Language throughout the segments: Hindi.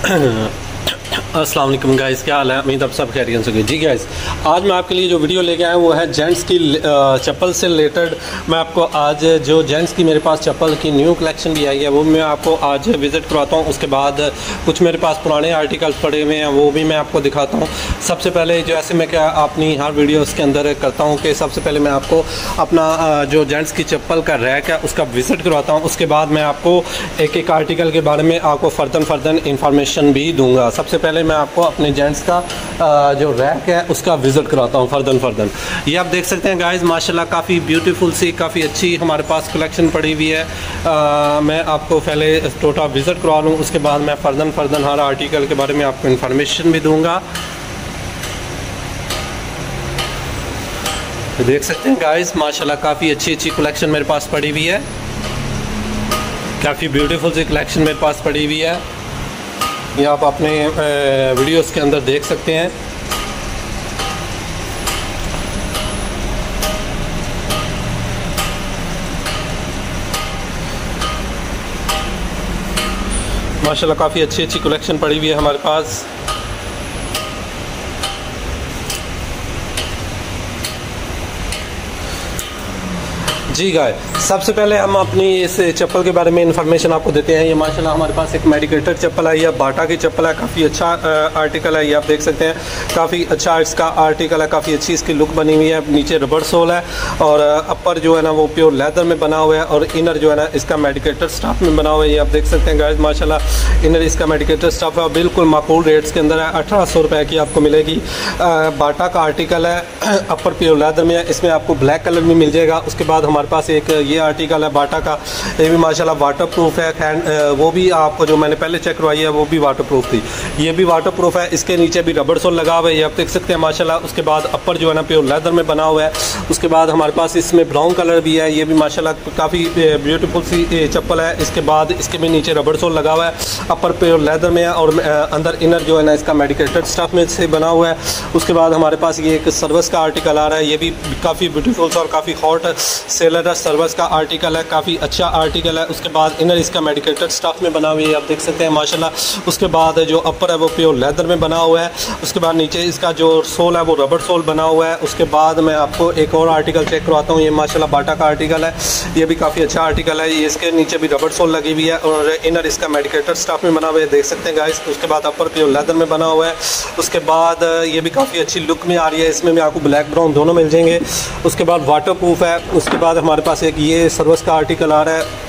अस्सलाम वालेकुम गाइस, क्या हाल है। उम्मीद आप सब खैरियत से होंगे। जी गाइस, आज मैं आपके लिए जो वीडियो लेके आया हूँ वो है जेंट्स की चप्पल से रिलेटेड। मैं आपको आज जो जेंट्स की मेरे पास चप्पल की न्यू कलेक्शन भी आई है वो मैं आपको आज विज़िट करवाता हूँ। उसके बाद कुछ मेरे पास पुराने आर्टिकल्स पड़े हुए हैं वो भी मैं आपको दिखाता हूँ। सबसे पहले जो ऐसे मैं क्या अपनी हर वीडियोज़ के अंदर करता हूँ कि सबसे पहले मैं आपको अपना जो जेंट्स की चप्पल का रैक है उसका विज़िट करवाता हूँ। उसके बाद मैं आपको एक एक आर्टिकल के बारे में आपको फ़र्दन इंफॉर्मेशन भी दूँगा। सबसे पहले मैं आपको अपने जेंट्स का जो रैक है उसका विज़िट कराता हूँ फ़र्दन। ये आप देख सकते हैं गाइस, माशाल्लाह काफ़ी ब्यूटीफुल सी काफ़ी अच्छी हमारे पास कलेक्शन पड़ी हुई है। मैं आपको पहले टोटल विज़िट करवा लूँ, उसके बाद मैं फ़र्दन हर आर्टिकल के बारे में आपको इन्फॉर्मेशन भी दूँगा। देख सकते हैं गाइस, माशाल्लाह काफ़ी अच्छी कलेक्शन मेरे पास पड़ी हुई है। काफ़ी ब्यूटीफुल सी कलेक्शन मेरे पास पड़ी हुई है। ये आप अपने वीडियोस के अंदर देख सकते हैं। माशाल्लाह काफ़ी अच्छी कलेक्शन पड़ी हुई है हमारे पास। जी गाय, सबसे पहले हम अपनी इस चप्पल के बारे में इंफॉर्मेशन आपको देते हैं। ये माशाल्लाह हमारे पास एक मेडिकेटेड चप्पल है, यह बाटा की चप्पल है। काफ़ी अच्छा आर्टिकल है, ये आप देख सकते हैं। काफ़ी अच्छा इसका आर्टिकल है, काफ़ी अच्छी इसकी लुक बनी हुई है। नीचे रबड़ सोल है और अपर जो है ना वो प्योर लेदर में बना हुआ है और इनर जो है ना इसका मेडिकेटेड स्टफ में बना हुआ है। ये आप देख सकते हैं गाइस, माशाल्लाह इनर इसका मेडिकेटेड स्टफ है, बिल्कुल माकूल रेट्स के अंदर है। 1800 रुपये की आपको मिलेगी। बाटा का आर्टिकल है, अपर प्योर लेदर में है। इसमें आपको ब्लैक कलर में मिल जाएगा। उसके बाद हमारे पास एक ये आर्टिकल है बाटा का, ये भी माशाल्लाह वाटर प्रूफ है। वो भी आपको जो मैंने पहले चेक करवाई है वो भी वाटर प्रूफ थी, ये भी वाटर प्रूफ है। इसके नीचे भी रबड़ सोल लगा हुआ है, ये आप देख सकते हैं माशाल्लाह। उसके बाद अपर जो है ना प्योर लेदर में बना हुआ है। उसके बाद हमारे पास इसमें ब्राउन कलर भी है, ये भी माशाल्लाह काफ़ी ब्यूटीफुल सी चप्पल है। इसके बाद इसके भी नीचे रबड़ सोल लगा हुआ है, अपर प्योर लेदर में है और अंदर इनर जो है ना इसका मेडिकेटेड स्टफ में से बना हुआ है। उसके बाद हमारे पास ये एक सर्विस का आर्टिकल आ रहा है, ये भी काफ़ी ब्यूटीफुल सा और काफ़ी हॉट सेलर है। सर्विस का आर्टिकल है, काफ़ी अच्छा आर्टिकल है। उसके बाद इनर इसका मेडिकेटेड स्टफ में बना हुआ है, आप देख सकते हैं माशाल्लाह। उसके बाद जो अपर है वो प्योर लेदर में बना हुआ है। उसके बाद नीचे इसका जो सोल है वो रबड़ सोल बना हुआ है। उसके बाद मैं आपको एक और आर्टिकल चेक करवाता हूँ। ये माशाल्लाह बाटा का आर्टिकल है, ये भी काफ़ी अच्छा आर्टिकल है। ये इसके नीचे भी रबड़ सोल लगी हुई है और इनर इसका मेडिकेटेड स्टफ में बना हुआ है, देख सकते हैं गाइस। उसके बाद अपर प्योर लेदर में बना हुआ है। उसके बाद ये भी काफ़ी अच्छी लुक में आ रही है, इसमें भी आपको ब्लैक ब्राउन दोनों मिल जाएंगे। उसके बाद वाटर प्रूफ है। उसके बाद हमारे पास एक ये सर्विस का आर्टिकल आ रहा है,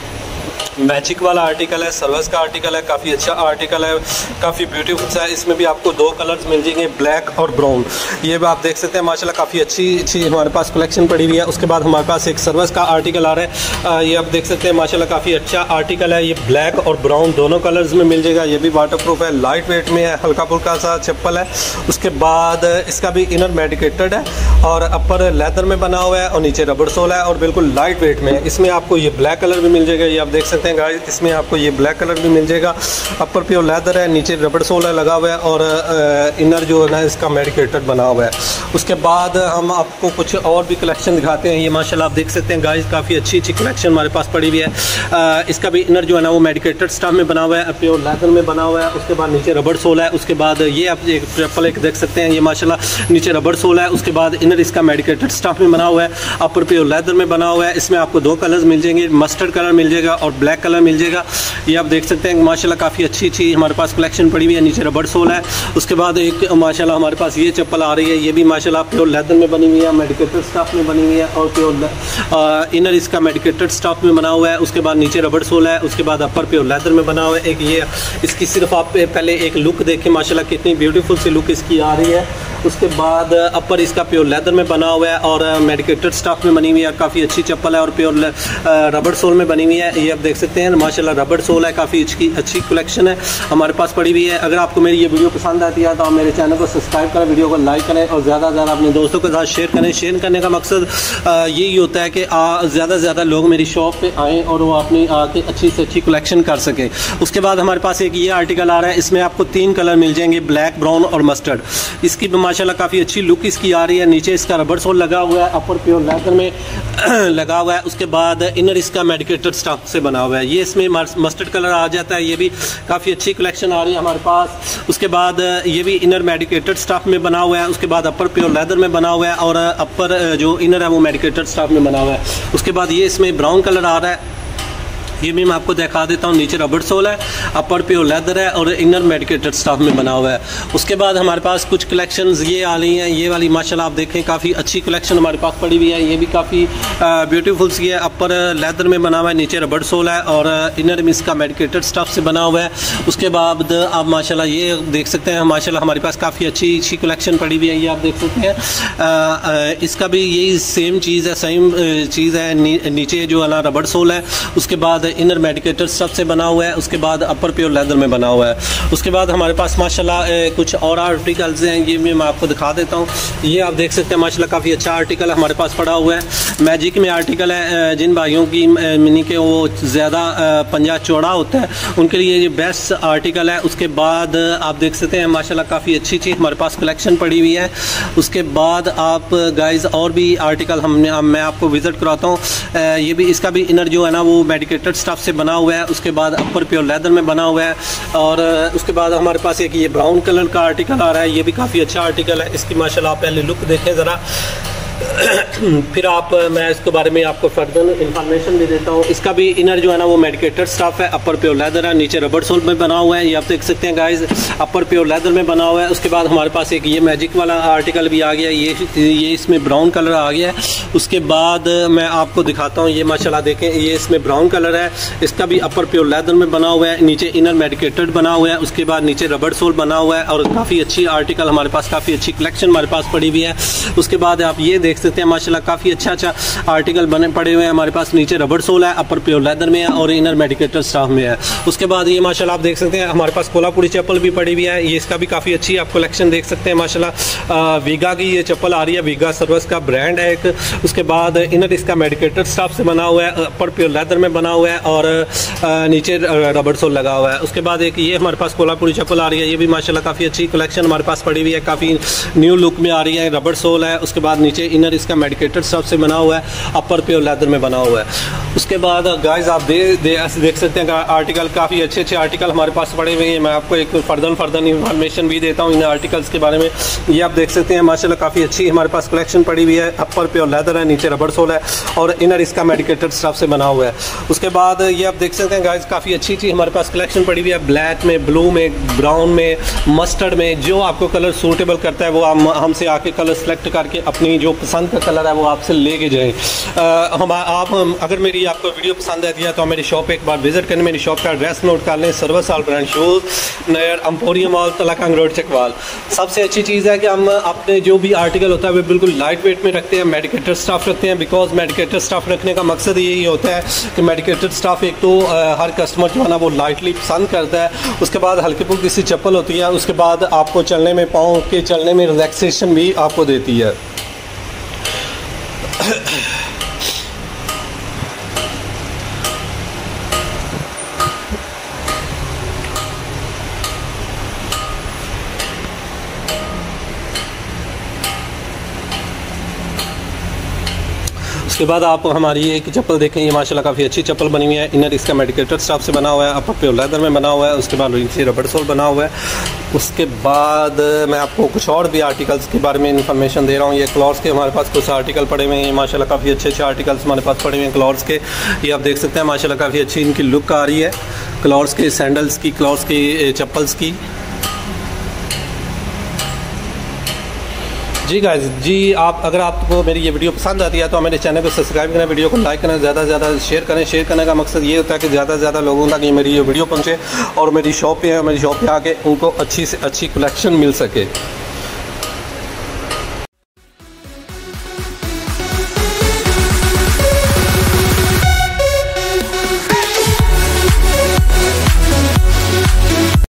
मैजिक वाला आर्टिकल है, सर्विस का आर्टिकल है, काफ़ी अच्छा आर्टिकल है, काफ़ी ब्यूटीफुल सा है। इसमें भी आपको दो कलर्स मिल जाएंगे, ब्लैक और ब्राउन। ये भी आप देख सकते हैं माशाल्लाह काफ़ी अच्छी हमारे पास कलेक्शन पड़ी हुई है। उसके बाद हमारे पास एक सर्विस का आर्टिकल आ रहा है, ये आप देख सकते हैं माशाल्लाह काफ़ी अच्छा आर्टिकल है। ये ब्लैक और ब्राउन दोनों कलर्स में मिल जाएगा। ये भी वाटर प्रूफ है, लाइट वेट में है, हल्का फुल्का सा चप्पल है। उसके बाद इसका भी इनर मेडिकेटेड है और अपर लेदर में बना हुआ है और नीचे रबड़ सोल है और बिल्कुल लाइट वेट में है। इसमें आपको ये ब्लैक कलर भी मिल जाएगा, ये आप देख सकते हैं गाइस। इसमें आपको ये ब्लैक कलर भी मिल जाएगा। अपर प्योर लेदर है, नीचे रबड़ सोल है लगा हुआ है और इनर जो है ना इसका मेडिकेटेड बना हुआ है। उसके बाद हम आपको कुछ और भी कलेक्शन दिखाते हैं। ये माशाल्लाह आप देख सकते हैं गाइस, काफ़ी अच्छी कलेक्शन हमारे पास पड़ी हुई है। इसका भी इनर जो है ना वो मेडिकेटेड स्टफ में बना हुआ है, प्योर लेदर में बना हुआ है। उसके बाद नीचे रबड़ सोल है। उसके बाद ये आप एक चप्पल एक देख सकते हैं, ये माशाल्लाह नीचे रबड़ सोल है। उसके बाद इनर इसका मेडिकेटेड स्टफ में बना हुआ है, अपर प्योर लेदर में बना हुआ है। इसमें आपको दो कलर्स मिल जाएंगे, मस्टर्ड कलर मिल जाएगा और ब्लैक कलर मिल जाएगा। ये आप देख सकते हैं माशाल्लाह काफ़ी अच्छी हमारे पास कलेक्शन पड़ी हुई है। नीचे रबड़ सोल है। उसके बाद एक माशाल्लाह हमारे पास ये चप्पल आ रही है, ये भी माशाल्लाह प्योर लेदर में बनी हुई है, मेडिकेटेड स्टफ में बनी हुई है और प्योर इनर इसका मेडिकेटेड स्टफ में बना हुआ है। उसके बाद नीचे रबड़ सोल है। उसके बाद अपर प्योर लेदर में बना हुआ है। एक ये इसकी सिर्फ आप पहले एक लुक देखें, माशाल्लाह कितनी ब्यूटीफुल सी लुक इसकी आ रही है। उसके बाद अपर इसका प्योर लेदर में बना हुआ है और मेडिकेटेड स्टफ में बनी हुई है, काफ़ी अच्छी चप्पल है और प्योर रबड़ सोल में बनी हुई है। ये आप देख सकते हैं माशाल्लाह रबड़ सोल है, काफ़ी अच्छी कलेक्शन है हमारे पास पड़ी हुई है। अगर आपको मेरी ये वीडियो पसंद आती है तो आप मेरे चैनल को सब्सक्राइब करें, वीडियो को लाइक करें और ज़्यादा से ज़्यादा अपने दोस्तों के साथ शेयर करें। शेयर करने का मकसद यही होता है कि ज़्यादा से ज़्यादा लोग मेरी शॉप पे आएँ और वो अपनी आके अच्छी से अच्छी कलेक्शन कर सकें। उसके बाद हमारे पास एक ये आर्टिकल आ रहा है, इसमें आपको 3 कलर मिल जाएंगे, ब्लैक, ब्राउन और मस्टर्ड। इसकी माशाल्लाह काफ़ी अच्छी लुक इसकी आ रही है। नीचे इसका रबर सोल लगा हुआ है, अपर प्योर लेदर में लगा हुआ है। उसके बाद इनर इसका मेडिकेटेड स्टफ से बना हुआ है। ये इसमें मस्टर्ड कलर आ जाता है, ये भी काफ़ी अच्छी कलेक्शन आ रही है हमारे पास। उसके बाद ये भी इनर मेडिकेटेड स्टफ में बना हुआ है। उसके बाद अपर प्योर लेदर में बना हुआ है और अपर जो इनर है वो मेडिकेटेड स्टफ में बना हुआ है। उसके बाद ये इसमें ब्राउन कलर आ रहा है, ये भी मैं आपको दिखा देता हूँ। नीचे रबर सोल है, अपर प्योर लेदर है और इनर मेडिकेटेड स्टफ में बना हुआ है। उसके बाद हमारे पास कुछ कलेक्शंस ये आ रही हैं। ये वाली माशाल्लाह आप देखें काफ़ी अच्छी कलेक्शन हमारे पास पड़ी हुई है। ये भी काफ़ी ब्यूटीफुल सी है, अपर लेदर में बना हुआ है, नीचे रबर सोल है और इनर में इसका मेडिकेटेड स्टफ से बना हुआ है। उसके बाद आप माशाल्लाह ये देख सकते हैं, माशाल्लाह हमारे पास काफ़ी अच्छी कलेक्शन पड़ी हुई है। ये आप देख सकते हैं, इसका भी यही सेम चीज़ है, सेम चीज़ है। नीचे जो है ना रबर सोल है, उसके बाद इनर मेडिकेटेड स्टफ से बना हुआ है। उसके बाद अपर प्योर लेदर में बना हुआ है। उसके बाद हमारे पास माशाल्लाह कुछ और आर्टिकल्स हैं, ये भी मैं आपको दिखा देता हूँ। ये आप देख सकते हैं माशाल्लाह काफ़ी अच्छा आर्टिकल हमारे पास पड़ा हुआ है। मैजिक में आर्टिकल है, जिन भाइयों की मिनी के वो ज़्यादा पंजा चौड़ा होता है उनके लिए ये बेस्ट आर्टिकल है। उसके बाद आप देख सकते हैं माशाल्लाह काफ़ी अच्छी हमारे पास कलेक्शन पड़ी हुई है। उसके बाद आप गाइज और भी आर्टिकल मैं आपको विज़िट कराता हूँ। ये भी इसका भी इनर जो है ना वो मेडिकेटेड स्टफ से बना हुआ है। उसके बाद अपर प्योर लेदर में बना हुआ है और उसके बाद हमारे पास एक ये ब्राउन कलर का आर्टिकल आ रहा है। ये भी काफ़ी अच्छा आर्टिकल है। इसकी माशाल्लाह आप पहले लुक देखें ज़रा, फिर मैं इसके बारे में आपको फर्दर इंफॉर्मेशन भी देता हूँ। इसका भी इनर जो है ना वो मेडिकेटेड स्टफ है, अपर प्योर लेदर है, नीचे रबर सोल में बना हुआ है। ये आप देख सकते हैं गाइज, अपर प्योर लेदर में बना हुआ है। उसके बाद हमारे पास एक ये मैजिक वाला आर्टिकल भी आ गया, ये इसमें ब्राउन कलर आ गया है। उसके बाद मैं आपको दिखाता हूँ, ये माशाल्लाह देखें, ये इसमें ब्राउन कलर है। इसका भी अपर प्योर लेदर में बना हुआ है, नीचे इनर मेडिकेटेड बना हुआ है। उसके बाद नीचे रबर सोल बना हुआ है और काफ़ी अच्छी आर्टिकल हमारे पास, काफ़ी अच्छी कलेक्शन हमारे पास पड़ी हुई है। उसके बाद आप ये देख सकते हैं माशाल्लाह काफ़ी अच्छा आर्टिकल बने पड़े हुए हैं हमारे पास। नीचे रबर सोल है, अपर प्योर लेदर में है और इनर मेडिकेटेड स्टफ में है। उसके बाद ये माशाल्लाह आप देख सकते हैं हमारे पास कोल्हापुरी चप्पल भी पड़ी हुई है। ये इसका भी काफ़ी अच्छी आप कलेक्शन देख सकते हैं माशाल्लाह। वीगा की ये चप्पल आ रही है, वीगा सर्विस का ब्रांड है एक। उसके बाद इनर इसका मेडिकेटेड स्टफ से बना हुआ है, अपर प्योर लेदर में बना हुआ है और नीचे रबर सोल लगा हुआ है। उसके बाद एक ये हमारे पास कोल्हापुरी चप्पल आ रही है। ये भी माशाल्लाह काफ़ी अच्छी कलेक्शन हमारे पास पड़ी हुई है, काफ़ी न्यू लुक में आ रही है। रबर सोल है, उसके बाद नीचे इनर इसका मेडिकेटेड स्टफ से बना हुआ है, अपर प्योर लेदर में बना हुआ है। उसके बाद गाइस आप देख सकते हैं आर्टिकल, काफ़ी अच्छे आर्टिकल हमारे पास पड़े हुए हैं। मैं आपको एक फर्दर इंफॉर्मेशन भी देता हूँ इन आर्टिकल्स के बारे में। ये आप देख सकते हैं माशाल्लाह काफ़ी अच्छी हमारे पास कलेक्शन पड़ी हुई है। अपर प्योर लेदर है, नीचे रबर सोल है और इनर इसका मेडिकेटेड स्टफ से बना हुआ है। उसके बाद ये आप देख सकते हैं गाइस काफ़ी अच्छी हमारे पास कलेक्शन पड़ी हुई है। ब्लैक में, ब्लू में, ब्राउन में, मस्टर्ड में, जो आपको कलर सूटेबल करता है वो हमसे आके कलर सेलेक्ट करके अपनी जो पसंद का कलर है वो आपसे लेके जाएं। अगर मेरी आपको वीडियो पसंद आती है तो मेरी शॉप पे एक बार विजिट करें। मेरी शॉप का एड्रेस नोट कर लें, Service all brand shoes near Emporium mall, Talagang road, Chakwal. सबसे अच्छी चीज़ है कि हम अपने जो भी आर्टिकल होता है वो बिल्कुल लाइट वेट में रखते हैं, मेडिकेटेड स्टफ रखते हैं। बिकॉज मेडिकेटेड स्टफ रखने का मकसद यही होता है कि मेडिकेटेड स्टफ एक तो हर कस्टमर जो है ना वो लाइटली पसंद करता है। उसके बाद हल्की फुल्की सी चप्पल होती है, उसके बाद आपको चलने में, पाँव के चलने में रिलैक्सेशन भी आपको देती है। उसके बाद आप हमारी एक चप्पल देखें, ये माशाल्लाह काफ़ी अच्छी चप्पल बनी हुई है। इनर इसका मेडिकेटेड स्टफ से बना हुआ है, अपर प्योर लेदर में बना हुआ है। उसके बाद नीचे रबर सोल बना हुआ है। उसके बाद मैं आपको कुछ और भी आर्टिकल्स के बारे में इन्फॉर्मेशन दे रहा हूँ। ये क्लॉथ्स के हमारे पास कुछ आर्टिकल पड़े हुए हैं माशाल्लाह, काफ़ी अच्छे आर्टिकल्स हमारे पास पड़े हुए हैं क्लॉथ्स के। ये आप देख सकते हैं माशाल्लाह काफ़ी अच्छी इनकी लुक आ रही है, क्लॉथ्स के सैंडल्स की, क्लॉथ्स की चप्पल्स की। जी गाइस, जी अगर आपको मेरी ये वीडियो पसंद आती है तो मेरे चैनल को सब्सक्राइब करें, वीडियो को लाइक करें, ज़्यादा से ज़्यादा शेयर करें। शेयर करने का मकसद ये होता है कि ज़्यादा से ज़्यादा लोगों तक ये मेरी ये वीडियो पहुंचे और मेरी शॉप पे है, मेरी शॉप पे आके उनको अच्छी से अच्छी कलेक्शन मिल सके।